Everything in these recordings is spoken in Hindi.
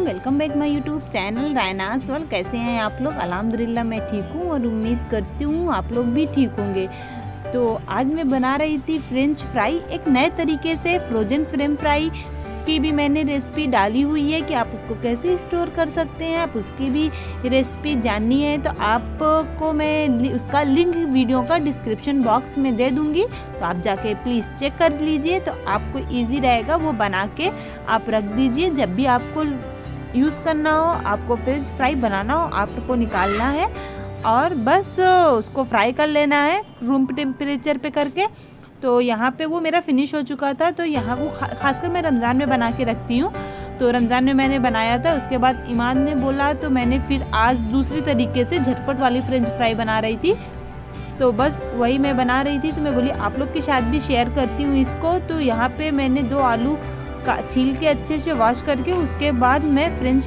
Everyone, welcome back my YouTube channel Raina's world. कैसे हैं आप लोग? अल्हम्दुलिल्लाह मैं ठीक हूँ और उम्मीद करती हूँ आप लोग भी ठीक होंगे। तो आज मैं बना रही थी फ्रेंच फ्राई, एक नए तरीके से फ्रोजन फ्रेंच फ्राई की भी मैंने रेसिपी डाली हुई है कि आप उसको कैसे स्टोर कर सकते हैं। आप उसकी भी रेसिपी जाननी है तो आपको मैं उसका लिंक वीडियो का डिस्क्रिप्शन बॉक्स में दे दूंगी, तो आप जाके प्लीज़ चेक कर लीजिए। तो आपको इजी रहेगा, वो बना के आप रख दीजिए। जब भी आपको यूज़ करना हो, आपको फ्रेंच फ्राई बनाना हो, आपको निकालना है और बस उसको फ्राई कर लेना है रूम टेम्परेचर पे करके। तो यहाँ पे वो मेरा फिनिश हो चुका था। तो यहाँ वो खासकर मैं रमज़ान में बना के रखती हूँ, तो रमज़ान में मैंने बनाया था। उसके बाद ईमान ने बोला तो मैंने फिर आज दूसरी तरीके से झटपट वाली फ्रेंच फ्राई बना रही थी। तो बस वही मैं बना रही थी, तो मैं बोली आप लोग के साथ भी शेयर करती हूँ इसको। तो यहाँ पे मैंने 2 आलू का छील के अच्छे से वॉश करके उसके बाद मैं फ्रेंच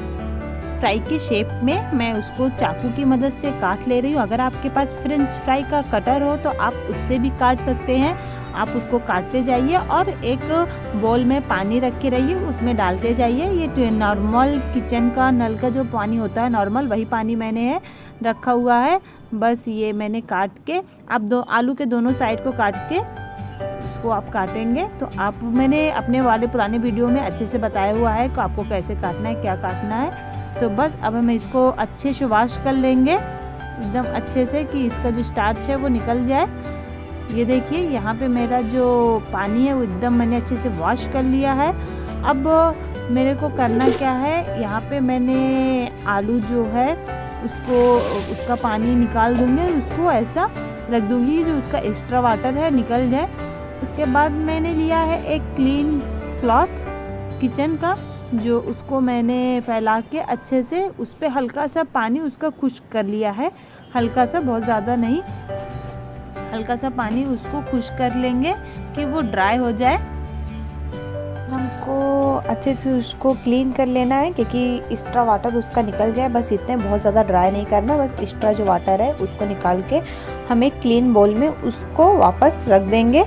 फ्राई के शेप में मैं उसको चाकू की मदद से काट ले रही हूँ। अगर आपके पास फ्रेंच फ्राई का कटर हो तो आप उससे भी काट सकते हैं। आप उसको काटते जाइए और एक बोल में पानी रख के रहिए, उसमें डालते जाइए। ये नॉर्मल किचन का नल का जो पानी होता है नॉर्मल, वही पानी मैंने रखा हुआ है। बस ये मैंने काट के, आप आलू के दोनों साइड को काट के उसको आप काटेंगे। तो आप मैंने अपने वाले पुराने वीडियो में अच्छे से बताया हुआ है कि आपको कैसे काटना है, क्या काटना है। तो बस अब हम इसको अच्छे से वॉश कर लेंगे एकदम अच्छे से कि इसका जो स्टार्च है वो निकल जाए। ये देखिए यहाँ पे मेरा जो पानी है वो एकदम मैंने अच्छे से वॉश कर लिया है। अब मेरे को करना क्या है, यहाँ पे मैंने आलू जो है उसका पानी निकाल दूँगी, उसको ऐसा रख दूँगी जो उसका एक्स्ट्रा वाटर है निकल जाए। उसके बाद मैंने लिया है एक क्लीन क्लॉथ किचन का, जो उसको मैंने फैला के अच्छे से उस पर हल्का सा पानी उसका खुश्क कर लिया है। हल्का सा, बहुत ज़्यादा नहीं, हल्का सा पानी उसको खुश्क कर लेंगे कि वो ड्राई हो जाए। हमको अच्छे से उसको क्लीन कर लेना है क्योंकि एक्स्ट्रा वाटर उसका निकल जाए, बस इतने, बहुत ज़्यादा ड्राई नहीं करना। बस एक्स्ट्रा जो वाटर है उसको निकाल के हम एक क्लीन बोल में उसको वापस रख देंगे।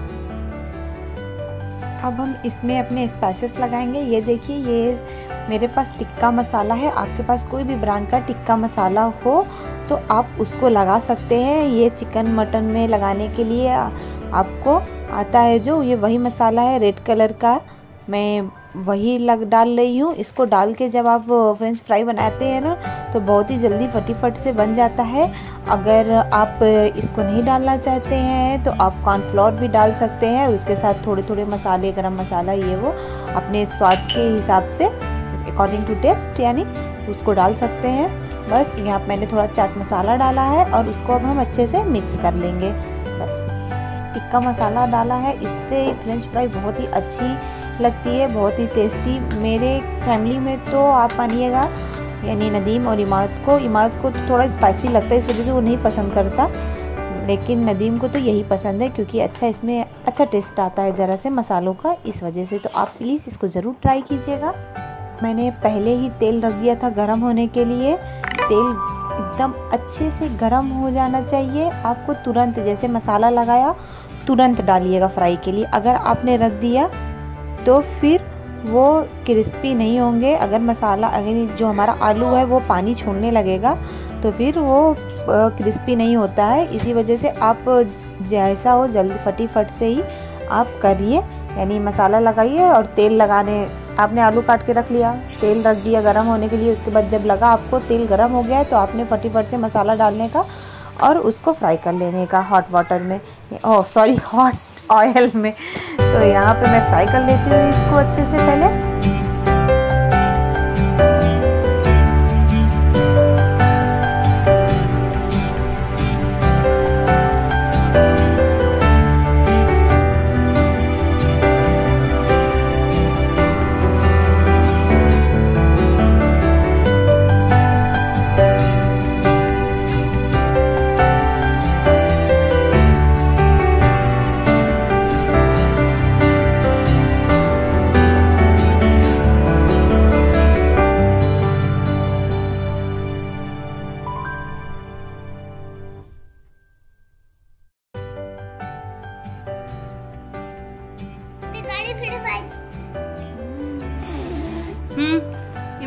अब हम इसमें अपने स्पाइसेस लगाएंगे। ये देखिए, ये मेरे पास टिक्का मसाला है। आपके पास कोई भी ब्रांड का टिक्का मसाला हो तो आप उसको लगा सकते हैं। ये चिकन मटन में लगाने के लिए आपको आता है जो, ये वही मसाला है रेड कलर का, मैं वही डाल रही हूँ। इसको डाल के जब आप फ्रेंच फ्राई बनाते हैं ना तो बहुत ही जल्दी फटाफट से बन जाता है। अगर आप इसको नहीं डालना चाहते हैं तो आप कॉर्नफ्लोर भी डाल सकते हैं। उसके साथ थोड़े थोड़े मसाले, गरम मसाला, ये वो अपने स्वाद के हिसाब से अकॉर्डिंग टू टेस्ट यानी उसको डाल सकते हैं। बस यहाँ मैंने थोड़ा चाट मसाला डाला है और उसको अब हम अच्छे से मिक्स कर लेंगे। बस टिक्का मसाला डाला है, इससे फ्रेंच फ्राई बहुत ही अच्छी लगती है, बहुत ही टेस्टी। मेरे फैमिली में तो आप मानिएगा यानी नदीम और इमारत को तो थोड़ा स्पाइसी लगता है, इस वजह से वो नहीं पसंद करता, लेकिन नदीम को तो यही पसंद है क्योंकि अच्छा, इसमें अच्छा टेस्ट आता है ज़रा से मसालों का, इस वजह से। तो आप प्लीज़ इसको ज़रूर ट्राई कीजिएगा। मैंने पहले ही तेल रख दिया था गर्म होने के लिए। तेल एकदम अच्छे से गर्म हो जाना चाहिए। आपको तुरंत, जैसे मसाला लगाया तुरंत डालिएगा फ्राई के लिए। अगर आपने रख दिया तो फिर वो क्रिस्पी नहीं होंगे। अगर जो हमारा आलू है वो पानी छोड़ने लगेगा तो फिर वो क्रिस्पी नहीं होता है। इसी वजह से आप जैसा हो जल्दी फटाफट से ही आप करिए, यानी मसाला लगाइए और तेल लगाने, आपने आलू काट के रख लिया, तेल रख दिया गर्म होने के लिए। उसके बाद जब लगा आपको तेल गर्म हो गया है तो आपने फटाफट से मसाला डालने का और उसको फ्राई कर लेने का हॉट वाटर में, हॉट ऑयल में। तो यहाँ पे मैं फ्राई कर लेती हूँ इसको अच्छे से पहले।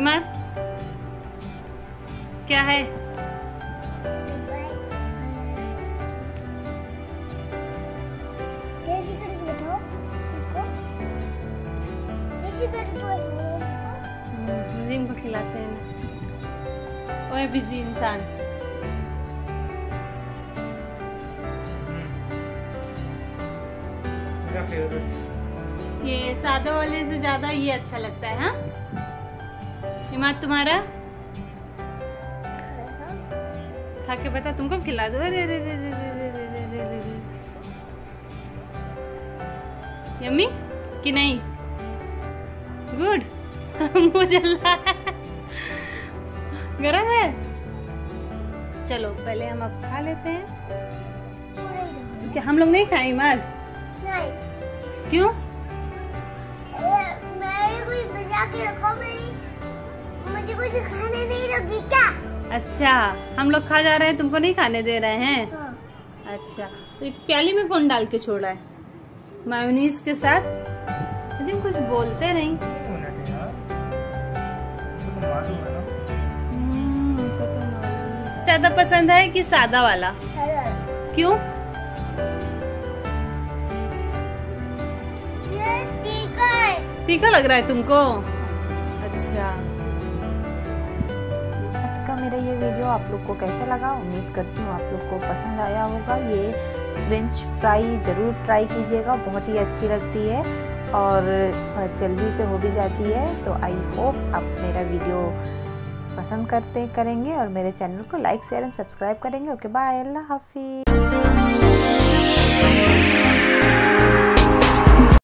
हिमाद क्या है? जिम को खिलाते हैं ना। ओए बिजी इंसान। मेरा फेवरेट ये सादा वाले से ज्यादा ये अच्छा लगता है। हाँ हिमाद तुम्हारा? खा के बता, तुमको खिला दो। अरे अरे अरे अरे अरे अरे अरे अरे। यम्मी कि नहीं? गुड। मुझे गरम है। चलो पहले हम अब खा लेते हैं। क्या हम लोग नहीं खाए हिमाद? नहीं। क्यों? मेरे कुछ बचा के रखो, मुझे कुछ खाने नहीं दोगी क्या? अच्छा हम लोग खा जा रहे हैं, तुमको नहीं खाने दे रहे हैं? हाँ। अच्छा तो एक प्याली में कौन डाल के छोड़ा है? मायोनीज के साथ। लेकिन कुछ बोलते नहीं। ज्यादा पसंद है कि सादा वाला? क्यों? ये तीखा है। तीखा लग रहा है तुमको? अच्छा आज का मेरा ये वीडियो आप लोग को कैसा लगा? उम्मीद करती हूँ आप लोग को पसंद आया होगा। ये फ्रेंच फ्राई ज़रूर ट्राई कीजिएगा, बहुत ही अच्छी लगती है और जल्दी से हो भी जाती है। तो आई होप आप मेरा वीडियो पसंद करेंगे और मेरे चैनल को लाइक शेयर एंड सब्सक्राइब करेंगे। ओके बाय, अल्लाह हाफिज़।